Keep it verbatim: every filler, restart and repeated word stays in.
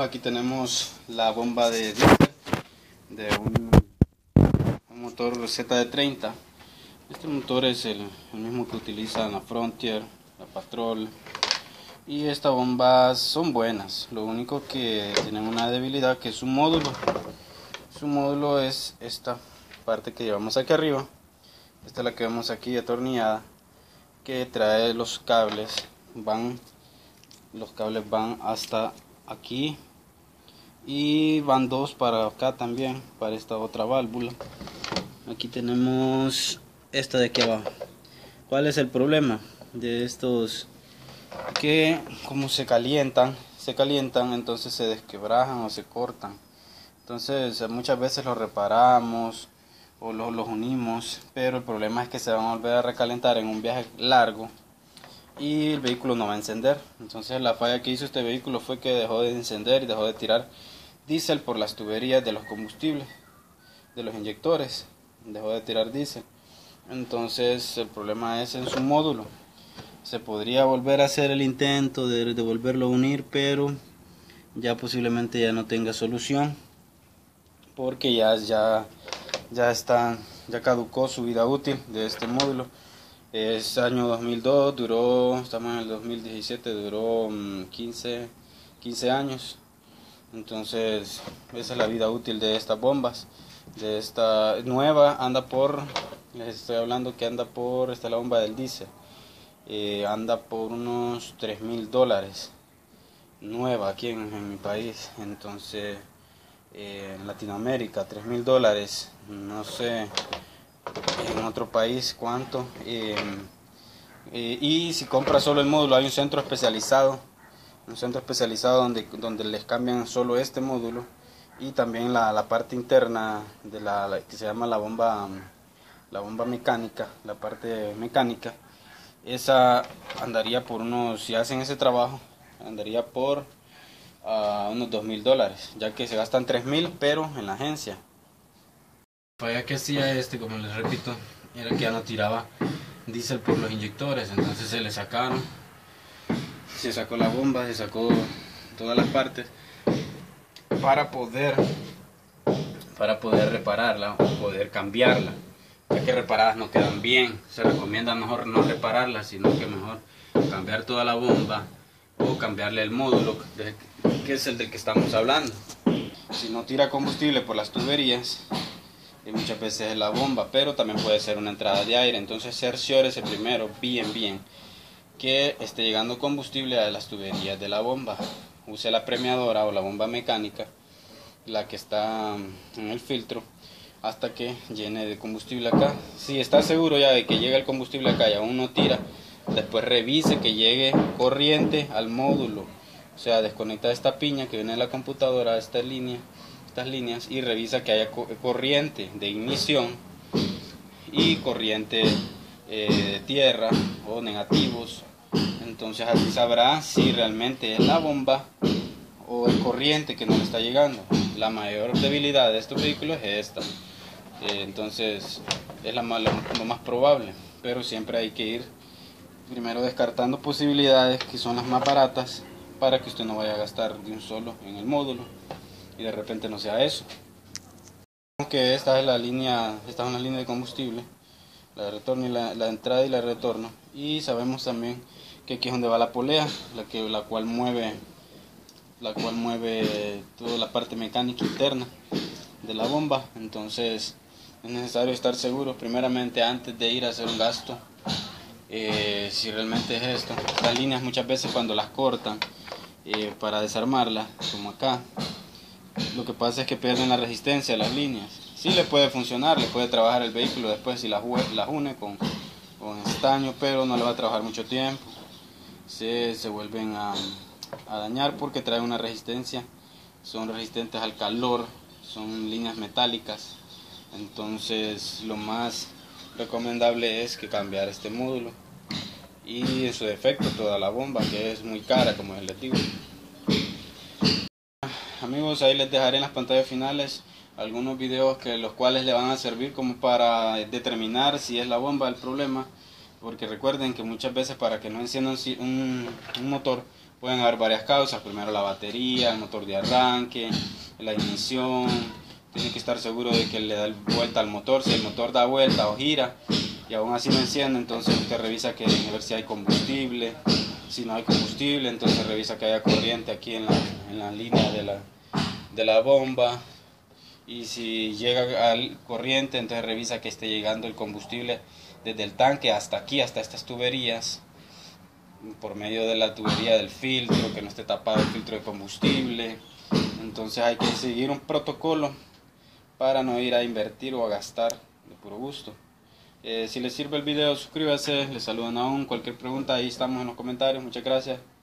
aquí tenemos la bomba de diésel de un, un motor Z D treinta. Este motor es el, el mismo que utilizan la Frontier, la Patrol, y estas bombas son buenas. Lo único que tienen una debilidad, que es su módulo. Su módulo es esta parte que llevamos aquí arriba. Esta es la que vemos aquí atornillada, que trae los cables, van los cables van hasta aquí y van dos para acá también, para esta otra válvula. Aquí tenemos esta de aquí abajo. ¿Cuál es el problema de estos? Que como se calientan, se calientan, entonces se desquebrajan o se cortan. Entonces muchas veces los reparamos o los, los unimos, pero el problema es que se van a volver a recalentar en un viaje largo y el vehículo no va a encender. Entonces la falla que hizo este vehículo fue que dejó de encender y dejó de tirar diésel por las tuberías de los combustibles, de los inyectores, dejó de tirar diésel. Entonces el problema es en su módulo. Se podría volver a hacer el intento de, de volverlo a unir, pero ya posiblemente ya no tenga solución, porque ya, ya, ya, está, ya caducó su vida útil de este módulo. Es año dos mil dos, duró, estamos en el dos mil diecisiete, duró quince, quince años. Entonces esa es la vida útil de estas bombas. De esta nueva anda por, les estoy hablando que anda por, esta es la bomba del diésel, eh, anda por unos tres mil dólares, nueva aquí en, en mi país. Entonces eh, en Latinoamérica tres mil dólares, no sé en otro país cuánto. Eh, eh, y si compra solo el módulo, hay un centro especializado, un centro especializado donde, donde les cambian solo este módulo, y también la, la parte interna de la, la que se llama la bomba, la bomba mecánica, la parte mecánica. Esa andaría por unos, si hacen ese trabajo, andaría por uh, unos dos mil dólares, ya que se gastan tres mil, pero en la agencia. La falla que hacía este, como les repito, era que ya no tiraba diésel por los inyectores. Entonces se le sacaron, se sacó la bomba, se sacó todas las partes para poder para poder repararla o poder cambiarla, ya que reparadas no quedan bien. Se recomienda mejor no repararla, sino que mejor cambiar toda la bomba o cambiarle el módulo, que es el del que estamos hablando. Si no tira combustible por las tuberías, y muchas veces es la bomba, pero también puede ser una entrada de aire. Entonces cerciórese primero bien bien que esté llegando combustible a las tuberías de la bomba. Use la premiadora o la bomba mecánica, la que está en el filtro, hasta que llene de combustible acá. Si está seguro ya de que llega el combustible acá y aún no tira, después revise que llegue corriente al módulo. O sea, desconecta esta piña que viene de la computadora, esta línea, estas líneas, y revisa que haya corriente de ignición y corriente eh, de tierra o negativos. Entonces así sabrá si realmente es la bomba o es corriente que no le está llegando. La mayor debilidad de estos vehículos es esta. Eh, entonces es la más, lo más probable, pero siempre hay que ir primero descartando posibilidades que son las más baratas, para que usted no vaya a gastar de un solo en el módulo y de repente no sea eso. Aunque esta es la línea, esta es una línea de combustible, la de retorno y la, la entrada y la de retorno, y sabemos también que aquí es donde va la polea, la que la cual mueve la cual mueve toda la parte mecánica interna de la bomba. Entonces es necesario estar seguro primeramente antes de ir a hacer un gasto, eh, si realmente es esto. Estas líneas muchas veces cuando las cortan eh, para desarmarlas, como acá, lo que pasa es que pierden la resistencia a las líneas. Sí le puede funcionar, le puede trabajar el vehículo después si las, las une con, con estaño, pero no le va a trabajar mucho tiempo. Se, se vuelven a, a dañar porque traen una resistencia, son resistentes al calor, son líneas metálicas. Entonces lo más recomendable es que cambiar este módulo, y en su defecto toda la bomba, que es muy cara, como les digo. Amigos, ahí les dejaré en las pantallas finales algunos videos que los cuales le van a servir como para determinar si es la bomba el problema, porque recuerden que muchas veces para que no encienda un, un motor, pueden haber varias causas. Primero la batería, el motor de arranque, la ignición. Tiene que estar seguro de que le da vuelta al motor. Si el motor da vuelta o gira y aún así no enciende, entonces usted revisa que a ver si hay combustible. Si no hay combustible, entonces revisa que haya corriente aquí en la, en la línea de la, de la bomba. Y si llega al corriente, entonces revisa que esté llegando el combustible desde el tanque hasta aquí, hasta estas tuberías, por medio de la tubería del filtro, que no esté tapado el filtro de combustible. Entonces hay que seguir un protocolo para no ir a invertir o a gastar de puro gusto. Eh, si les sirve el video, suscríbase, les saludan aún, cualquier pregunta ahí estamos en los comentarios. Muchas gracias.